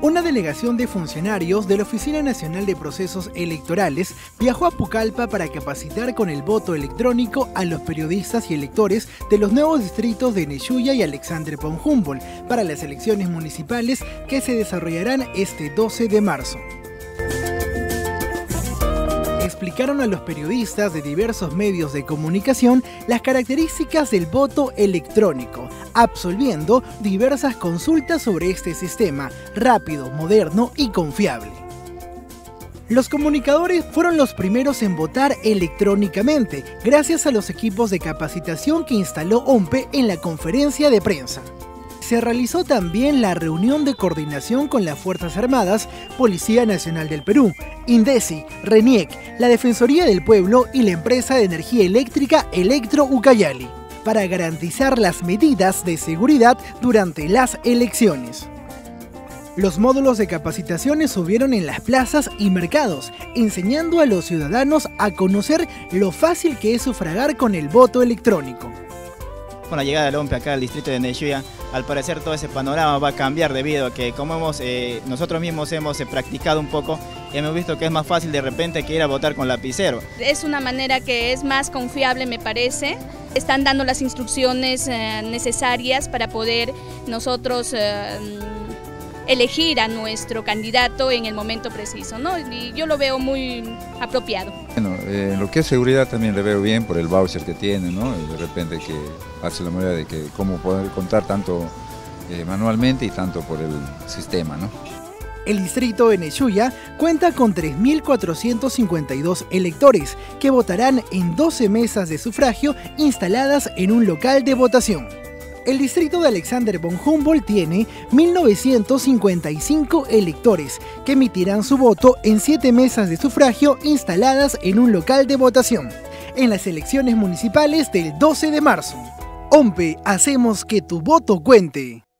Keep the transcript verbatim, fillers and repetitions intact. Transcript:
Una delegación de funcionarios de la Oficina Nacional de Procesos Electorales viajó a Pucallpa para capacitar con el voto electrónico a los periodistas y electores de los nuevos distritos de Nechúya y Alexander von Humboldt para las elecciones municipales que se desarrollarán este doce de marzo. Explicaron a los periodistas de diversos medios de comunicación las características del voto electrónico, absolviendo diversas consultas sobre este sistema rápido, moderno y confiable. Los comunicadores fueron los primeros en votar electrónicamente, gracias a los equipos de capacitación que instaló OMPE en la conferencia de prensa. Se realizó también la reunión de coordinación con las Fuerzas Armadas, Policía Nacional del Perú, INDECI, RENIEC, la Defensoría del Pueblo y la empresa de energía eléctrica Electro Ucayali, para garantizar las medidas de seguridad durante las elecciones. Los módulos de capacitación estuvieron en las plazas y mercados, enseñando a los ciudadanos a conocer lo fácil que es sufragar con el voto electrónico. Con la llegada del OMPE acá al distrito de Nechúya, al parecer todo ese panorama va a cambiar debido a que como hemos, eh, nosotros mismos hemos eh, practicado un poco, hemos visto que es más fácil de repente que ir a votar con lapicero. Es una manera que es más confiable, me parece. Están dando las instrucciones eh, necesarias para poder nosotros eh, elegir a nuestro candidato en el momento preciso, ¿no? Y yo lo veo muy apropiado. Bueno, eh, en lo que es seguridad también le veo bien por el voucher que tiene, ¿no? Y de repente que hace la manera de que cómo poder contar tanto eh, manualmente y tanto por el sistema, ¿no? El distrito de Nechúya cuenta con tres mil cuatrocientos cincuenta y dos electores que votarán en doce mesas de sufragio instaladas en un local de votación. El distrito de Alexander von Humboldt tiene mil novecientos cincuenta y cinco electores que emitirán su voto en siete mesas de sufragio instaladas en un local de votación en las elecciones municipales del doce de marzo. OMPE, hacemos que tu voto cuente.